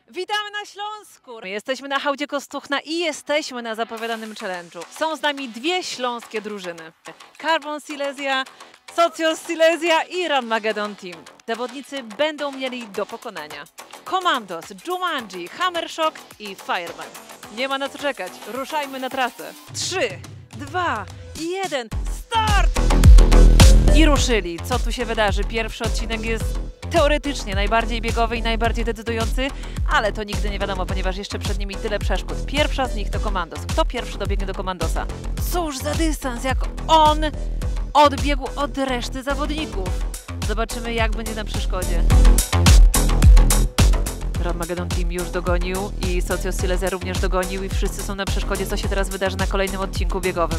Witamy na Śląsku! Jesteśmy na hałdzie Kostuchna i jesteśmy na zapowiadanym challenge'u. Są z nami dwie śląskie drużyny. Carbon Silesia, Socios Silesia i Ranmageddon Team. Zawodnicy będą mieli do pokonania Commandos, Jumanji, Hammershock i Fireman. Nie ma na co czekać, ruszajmy na trasę. 3, 2, 1, start! I ruszyli. Co tu się wydarzy? Pierwszy odcinek jest teoretycznie najbardziej biegowy i najbardziej decydujący, ale to nigdy nie wiadomo, ponieważ jeszcze przed nimi tyle przeszkód. Pierwsza z nich to Commandos. Kto pierwszy dobiegnie do Commandosa? Cóż za dystans, jak on odbiegł od reszty zawodników. Zobaczymy, jak będzie na przeszkodzie. Ranmageddon Team już dogonił i Socios Silesia również dogonił i wszyscy są na przeszkodzie. Co się teraz wydarzy na kolejnym odcinku biegowym?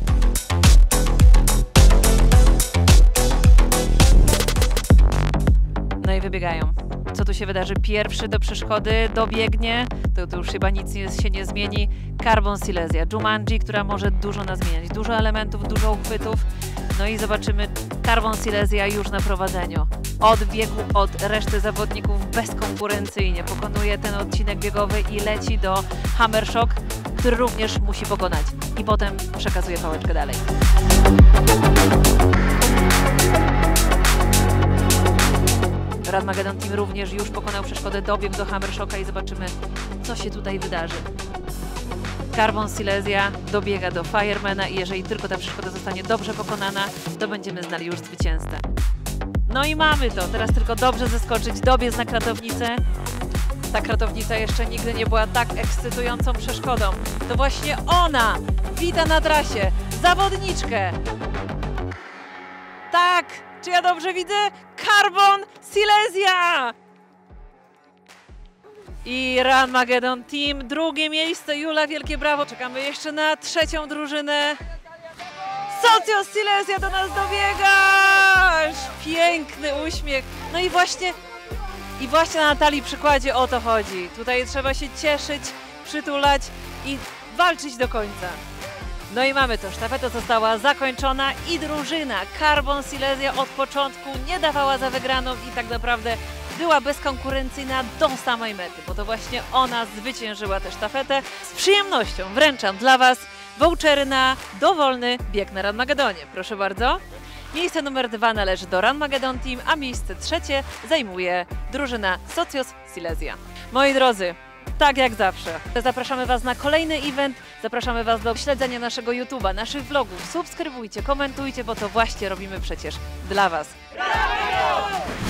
No i wybiegają. Co tu się wydarzy? Pierwszy do przeszkody dobiegnie, to już chyba nic się nie zmieni. Carbon Silesia, Jumanji, która może dużo nas zmieniać. Dużo elementów, dużo uchwytów. No i zobaczymy Carbon Silesia już na prowadzeniu. Odbiegł od reszty zawodników bezkonkurencyjnie. Pokonuje ten odcinek biegowy i leci do Hammershock, który również musi pokonać. I potem przekazuje pałeczkę dalej. Ranmageddon Team również już pokonał przeszkodę, dobiegł do Hammershocka i zobaczymy, co się tutaj wydarzy. Carbon Silesia dobiega do Firemana i jeżeli tylko ta przeszkoda zostanie dobrze pokonana, to będziemy znali już zwycięzcę. No i mamy to, teraz tylko dobrze zeskoczyć, dobiec na kratownicę. Ta kratownica jeszcze nigdy nie była tak ekscytującą przeszkodą. To właśnie ona wita na trasie zawodniczkę. Tak! Czy ja dobrze widzę? Carbon Silesia! I Ranmageddon Team, drugie miejsce. Jula, wielkie brawo. Czekamy jeszcze na trzecią drużynę. Socios Silesia do nas dobiegasz! Piękny uśmiech. No i właśnie na Natalii przykładzie o to chodzi. Tutaj trzeba się cieszyć, przytulać i walczyć do końca. No i mamy to, sztafeta została zakończona i drużyna Carbon Silesia od początku nie dawała za wygraną i tak naprawdę była bezkonkurencyjna do samej mety, bo to właśnie ona zwyciężyła tę sztafetę. Z przyjemnością wręczam dla Was vouchery na dowolny bieg na Ranmageddonie. Proszę bardzo. Miejsce numer 2 należy do Ranmageddon Team, a miejsce trzecie zajmuje drużyna Socios Silesia. Moi drodzy, tak jak zawsze. Zapraszamy Was na kolejny event, zapraszamy Was do śledzenia naszego YouTube'a, naszych vlogów. Subskrybujcie, komentujcie, bo to właśnie robimy przecież dla Was. Brawo!